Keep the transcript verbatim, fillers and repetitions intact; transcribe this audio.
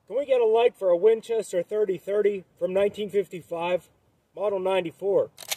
Can we get a like for a Winchester thirty thirty from nineteen fifty-five, model ninety-four?